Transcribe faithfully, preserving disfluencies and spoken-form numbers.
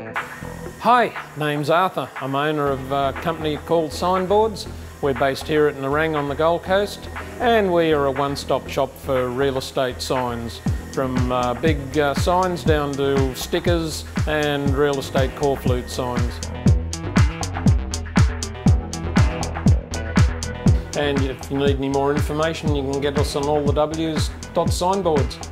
Hi, name's Arthur. I'm owner of a company called Signboards. We're based here at Nerang on the Gold Coast, and we are a one-stop shop for real estate signs, from uh, big uh, signs down to stickers and real estate Corflute signs. And if you need any more information, you can get us on all the W's dot signboards.